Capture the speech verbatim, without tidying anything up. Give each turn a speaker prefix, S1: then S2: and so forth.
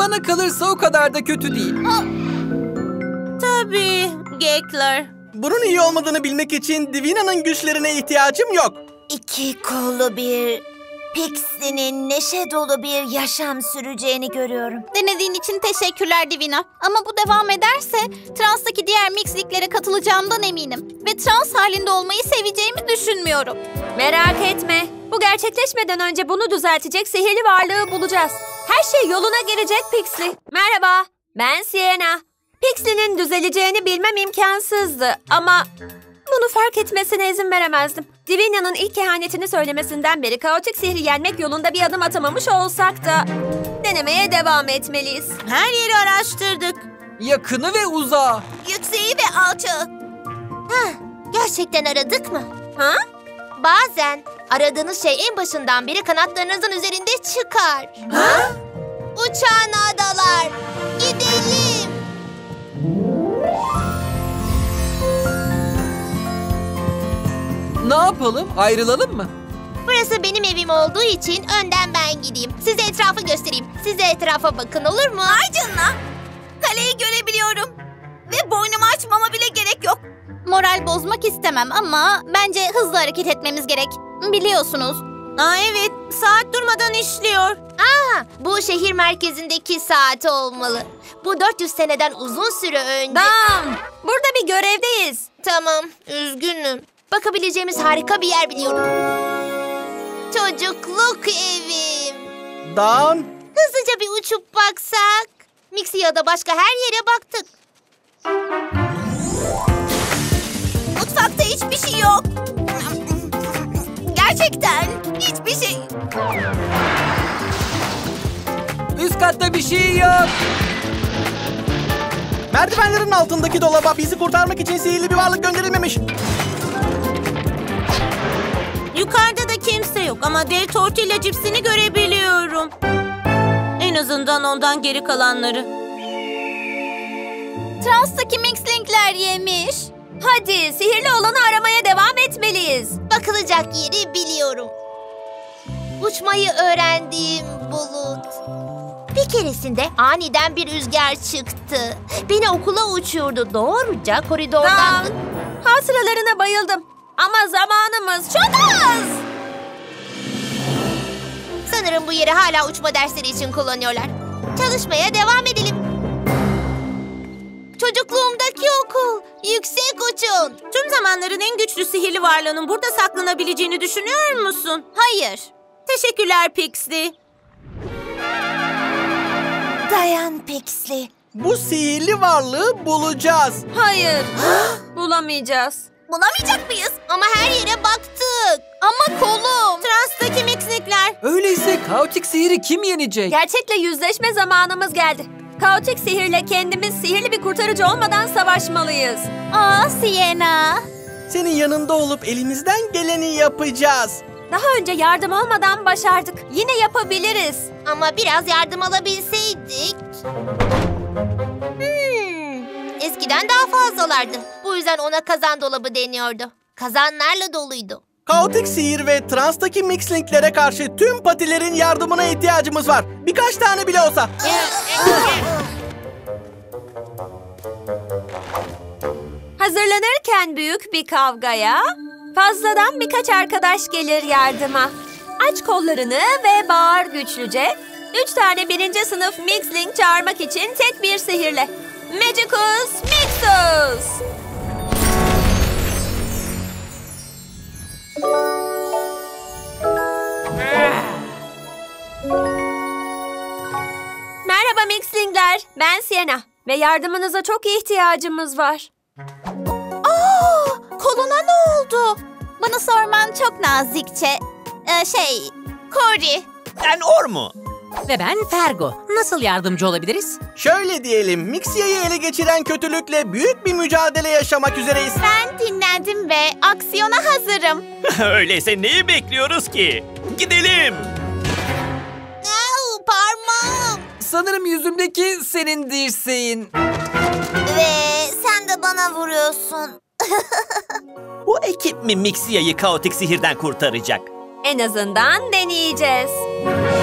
S1: Bana kalırsa o kadar da kötü değil.
S2: Aa, tabii Gekler.
S3: Bunun iyi olmadığını bilmek için Divina'nın güçlerine ihtiyacım yok.
S4: İki kollu bir Pixie'nin neşe dolu bir yaşam süreceğini görüyorum.
S2: Denediğin için teşekkürler Divina. Ama bu devam ederse transtaki diğer mixliklere katılacağımdan eminim. Ve trans halinde olmayı seveceğimi düşünmüyorum.
S5: Merak etme. Bu gerçekleşmeden önce bunu düzeltecek sihirli varlığı bulacağız. Her şey yoluna girecek Pixie. Merhaba, ben Sienna. Pixie'nin düzeleceğini bilmem imkansızdı ama bunu fark etmesine izin veremezdim. Divina'nın ilk kehanetini söylemesinden beri kaotik sihri yenmek yolunda bir adım atamamış olsak da denemeye devam etmeliyiz.
S2: Her yeri araştırdık.
S1: Yakını ve uzağı.
S2: Yükseği ve alçağı.
S4: Hah, gerçekten aradık mı?
S5: Ha?
S4: Bazen aradığınız şey en başından beri kanatlarınızın üzerinde çıkar.
S5: Ha?
S4: Uçan adalar, gidelim.
S1: Ne yapalım? Ayrılalım mı?
S4: Burası benim evim olduğu için önden ben gideyim. Size etrafı göstereyim. Siz de etrafa bakın, olur mu?
S2: Ay canına. Kaleyi görebiliyorum. Ve boynumu açmama bile gerek yok. Moral bozmak istemem ama bence hızlı hareket etmemiz gerek. Biliyorsunuz.
S4: Aa, evet, saat durmadan işliyor. Aa, bu şehir merkezindeki saat olmalı. Bu dört yüz seneden uzun süre önce...
S5: Dam, burada bir görevdeyiz.
S4: Tamam, üzgünüm. Bakabileceğimiz harika bir yer biliyorum. Çocukluk evim.
S3: Dan.
S4: Hızlıca bir uçup baksak. Mixie ya da başka her yere baktık.
S2: Mutfakta hiçbir şey yok. Gerçekten hiçbir şey.
S1: Üst katta bir şey yok.
S3: Merdivenlerin altındaki dolaba bizi kurtarmak için sihirli bir varlık gönderilmemiş.
S2: Yukarıda da kimse yok ama dev tortilla cipsini görebiliyorum. En azından ondan geri kalanları. Transtaki mixlinkler yemiş.
S5: Hadi sihirli olanı aramaya devam etmeliyiz.
S4: Bakılacak yeri biliyorum. Uçmayı öğrendiğim bulut. Bir keresinde aniden bir rüzgar çıktı. Beni okula uçurdu. Doğruca koridordan...
S5: Dam, hatıralarına bayıldım. Ama zamanımız çok az.
S4: Sanırım bu yeri hala uçma dersleri için kullanıyorlar. Çalışmaya devam edelim. Çocukluğumdaki okul. Yüksek uçun.
S2: Tüm zamanların en güçlü sihirli varlığının burada saklanabileceğini düşünüyor musun? Hayır. Teşekkürler Pixie.
S4: Dayan Pixie.
S3: Bu sihirli varlığı bulacağız.
S5: Hayır, bulamayacağız.
S2: Bulamayacak mıyız?
S4: Ama her yere baktık.
S2: Ama kolum. Transtaki mixlikler.
S1: Öyleyse kaotik sihiri kim yenecek?
S5: Gerçekle yüzleşme zamanımız geldi. Kaotik sihirle kendimiz sihirli bir kurtarıcı olmadan savaşmalıyız.
S2: Aa Sienna.
S3: Senin yanında olup elimizden geleni yapacağız.
S5: Daha önce yardım olmadan başardık. Yine yapabiliriz.
S4: Ama biraz yardım alabilseydik. Hmm, eskiden daha fazlalardı. Bu yüzden ona kazan dolabı deniyordu. Kazanlarla doluydu.
S3: Kaotik sihir ve transtaki mixlinklere karşı tüm patilerin yardımına ihtiyacımız var. Birkaç tane bile olsa.
S5: Hazırlanırken büyük bir kavgaya fazladan birkaç arkadaş gelir yardıma. Aç kollarını ve bağır güçlüce. Üç tane birinci sınıf mixling çağırmak için tek bir sihirle. Magicus Mixus! Merhaba mixlingler, ben Sienna ve yardımınıza çok ihtiyacımız var.
S2: Aa, koluna ne oldu? Bana sorman çok nazikçe. Ee, şey, Cory.
S6: Ben Ormu.
S7: Ve ben Fergo. Nasıl yardımcı olabiliriz?
S3: Şöyle diyelim, Mixia'yı ele geçiren kötülükle büyük bir mücadele yaşamak üzereyiz.
S2: Ben dinlendim ve aksiyona hazırım.
S6: Öyleyse neyi bekliyoruz ki? Gidelim.
S4: Au, parmağım.
S1: Sanırım yüzümdeki senin dirseğin.
S4: Ve sen de bana vuruyorsun.
S6: Bu ekip mi Mixia'yı kaotik sihirden kurtaracak?
S5: En azından deneyeceğiz.